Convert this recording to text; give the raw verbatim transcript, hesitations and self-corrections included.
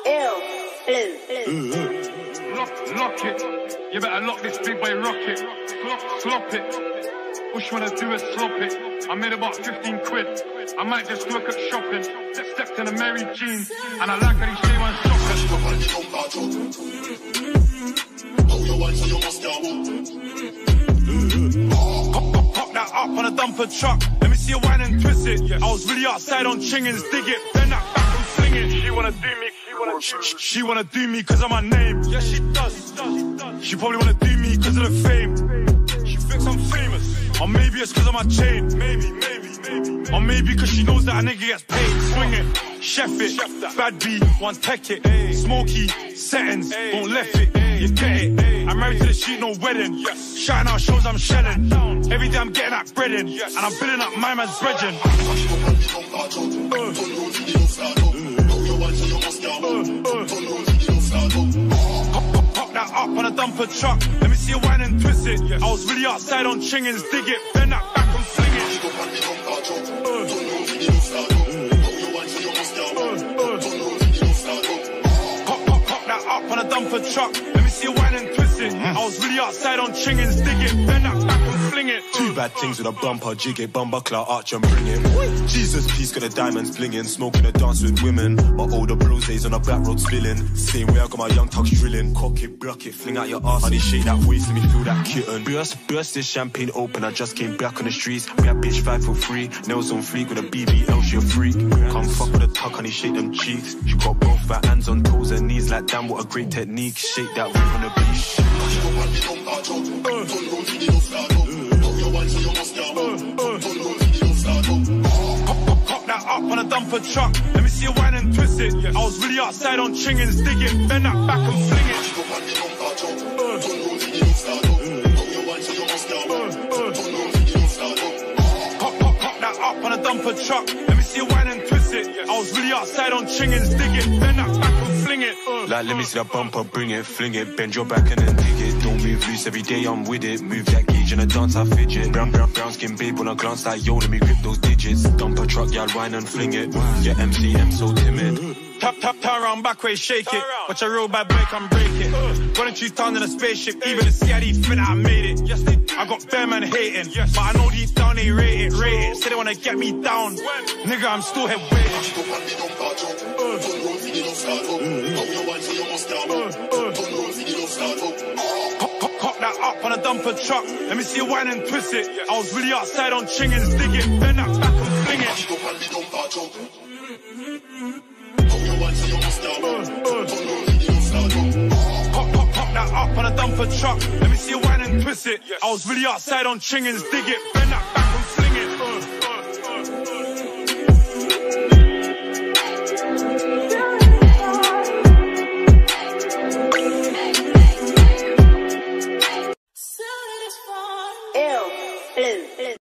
Ill, blue, blue. Lock, lock it. You better lock this big boy rocket. Slop, slop it. What you wanna do is slop it. I made about fifteen quid. I might just work at shopping. Stepped in a Mary Jean, and I like how these J one shoppers. Hold your wine so you must go. Pop, pop, pop that up on a dumper truck. Let me see you whine and twist it. I was really outside on chingins, dig it. Bend that back and fling it. She wanna do me, she wanna, she, she wanna do me cause of my name. Yeah, she does, she does, she does. She probably wanna do me cause of the fame. She thinks I'm famous. Or maybe it's cause of my chain. Maybe, maybe, maybe. Or maybe cause she knows that a nigga gets paid. Swing it, chef it, bad B, one tech it. Smoky, settings, won't left it. You get it. I'm married to the street, no wedding. Shouting out shows I'm shelling. Every day I'm getting that breading. And I'm building up my man's brethren. Pop, pop, pop that up on a dumper truck. Let me see you whine and twist it. I was really outside on chingins, dig it. Bend that back and fling it. Pop, pop, pop that up on a dumper truck. Let me see you whine and twist it. I was really outside on chingins, dig it. Bend that back and fling it. Two bad things with a bumper, jig it, bumper, clout, arch and bring it. Jesus, peace, got the diamonds blinging, smoking a dance with women. My older bros days on a back road spilling. Same way I got my young tucks drilling. Cock it, block it, fling out your ass. Honey, shake that waist, let me feel that kitten. Burst, burst this champagne open, I just came back on the streets. We had bitch five for free, nails on fleek with a B B L, she a freak. Come fuck with a tuck, honey, shake them cheeks. She got both her hands on toes and knees like damn, what a great technique. Shake that way on the beach. Pop, pop, pop that up on a dumper truck. Let me see you whine and twist it. I was really outside on chingins, dig it. Bend that back and fling it. Pop, pop, pop that up on a dumper truck. Let me see you whine and twist it. I was really outside on chingins, dig it. Bend that back and fling it. Like, let me see that bumper, bring it, fling it, bend your back and then dig it. Don't move loose, every day I'm with it. Move that gauge in a dance, I fidget. Brown, brown, brown skin babe when I glance like, yo, let me grip those digits. Dumper truck, y'all whine and fling it. Yeah, M C M so timid. Tap, tap, turn around, back way, shake it. Watch a real bad boy come break it. Running two tons in a spaceship, even the C I D think I made it. Yes, they do. I got bear man hating, but I know deep down they rate it, rate it. Say they wanna get me down, nigga, I'm still head waiting. Pop, pop, pop that up on a dumper truck. Let me see you whine and twist it. I was really outside on chingins, dig it. Bend that back and fling it. Pop, pop, pop that up on a dumper truck. Let me see you whine and twist it. I was really outside on chingins, dig it. Bend that